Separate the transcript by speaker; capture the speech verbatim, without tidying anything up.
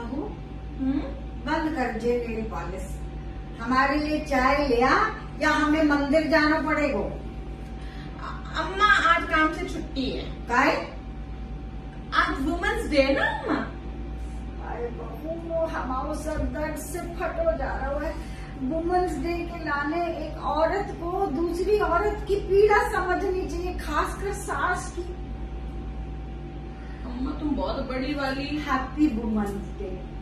Speaker 1: बहू
Speaker 2: हम्म
Speaker 1: बंद कर जे नेल पॉलिश। हमारे लिए चाय ले आ या हमें मंदिर जाना पड़ेगा।
Speaker 2: अम्मा आज काम से छुट्टी है।
Speaker 1: काय?
Speaker 2: आज वुमेन्स डे ना अम्मा।
Speaker 1: अरे बहू हमारा सर दर्द से फटो जा रहा है। वुमेन्स डे के लाने एक औरत को दूसरी औरत की पीड़ा समझनी चाहिए, खासकर सास की।
Speaker 2: अम्मा तुम बहुत बड़ी वाली।
Speaker 1: Happy women's day.